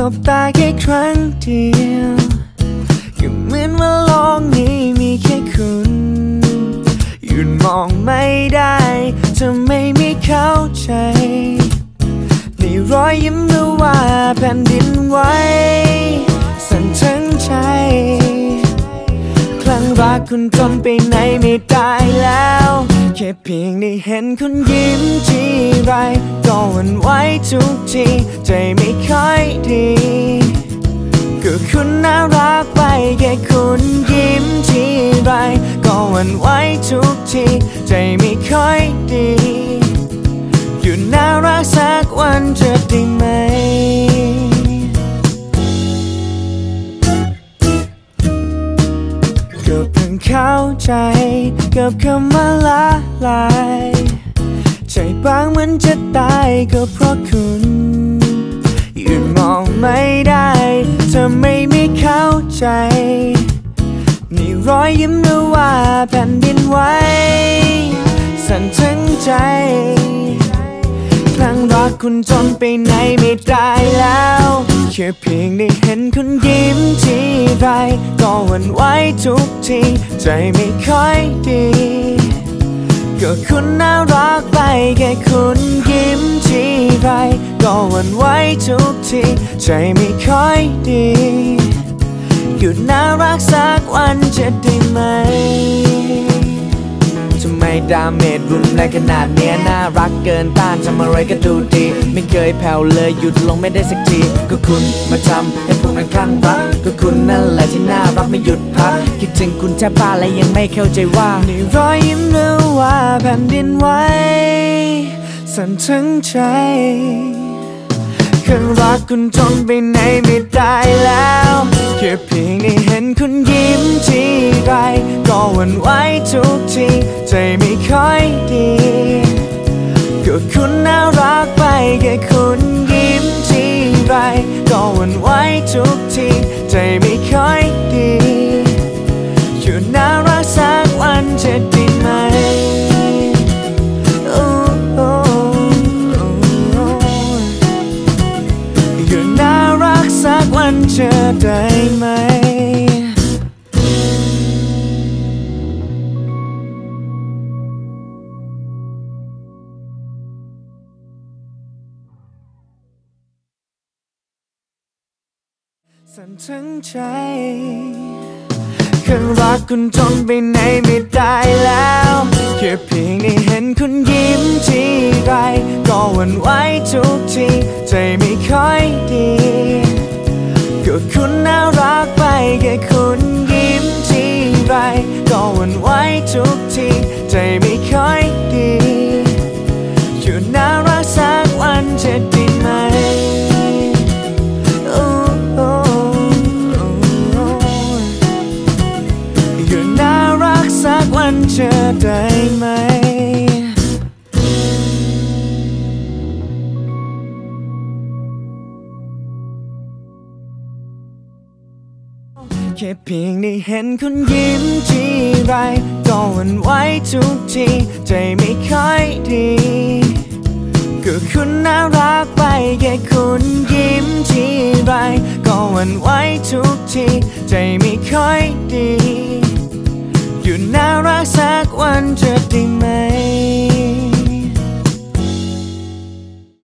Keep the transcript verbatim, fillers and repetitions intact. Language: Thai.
บตาแค่ครั้งเดียวก็เหมือนว่าโลกนี้มีแค่คุณหยุดมองไม่ได้จะไม่มีเข้าใจในรอยยิ้มหรือว่าแผ่นดินไหวสั่นทั้งใจคลั่งรักคุณจนไปไหนไม่ได้แล้วแค่เพียงได้เห็นคุณยิ้มทีไรก็หวั่นไหวทุกทีใจไม่ค่อยดีก็คุณน่ารักไปแค่คุณยิ้มทีไรก็หวั่นไหวทุกทีใจไม่ค่อยดีหยุดน่ารักสักวันจะได้ไหมก็เพิ่งเข้าใจกับคำว่าละลายใจบางเหมือนจะตายก็เพราะคุณหยุดมองไม่ได้จะไม่มีเข้าใจนี่รอยยิ้มหรือว่าแผ่นดินไหวสั่นทั้งใจคลั่งรักคุณจนไปไหนไม่ได้แล้วแค่เพียงได้เห็นคุณยิ้มทีไรก็หวั่นไหวทุกทีใจไม่ค่อยดีก็คุณน่ารักไปแค่คุณยิ้มทีไรก็หวั่นไหวทุกทีใจไม่ค่อยดีหยุดน่ารักสักวันจะได้ไหมทำไมดาเมจรุนแรงขนาดเนี้ยน่ารักเกินต้านทำอะไรก็ดูดีไม่เคยแผ่วเลยหยุดลงไม่ได้สักทีก็คุณมาทำให้พวกนั้นคลั่งรักก็คุณนั่นแหละที่น่ารักไม่หยุดพักคิดถึงคุณแทบบ้าและยังไม่เข้าใจว่านี่รอยยิ้มหรือว่าแผ่นดินไหวสั่นทั้งใจคลั่งรักคุณจนไปไหนไม่ได้แล้วแค่เพียงได้เห็นคุณยิ้มทีไรก็หวั่นไหวทุกทีใจไม่ค่อยดีก็คุณน่ารักไปแค่คุณยิ้มทีไรก็หวั่นไหวทุกทีใจไม่ค่อยดีหยุดน่ารักสักวันจะได้ไหมสักวันจะได้ไหมสั่นทั้งใจคลั่งรักคุณจนไปไหนไม่ได้แล้วแค่เพียงได้เห็นคุณยิ้มทีไรก็หวั่นไหวทุกทีใจไม่ค่อยดีก็คุณน่ารักไปแค่คุณยิ้มทีไรก็หวั่นไหวทุกทีใจไม่ค่อยดีหยุดน่ารักสักวันจะได้ไหมหยุดน่ารักสักวันจะได้ไหมแค่เพียงได้เห็นคุณยิ้มทีไรก็หวั่นไหวทุกทีใจไม่ค่อยดีก็คุณน่ารักไปแค่คุณยิ้มทีไรก็หวั่นไหวทุกทีใจไม่ค่อยดีหยุดน่ารักสักวันจะได้ไหม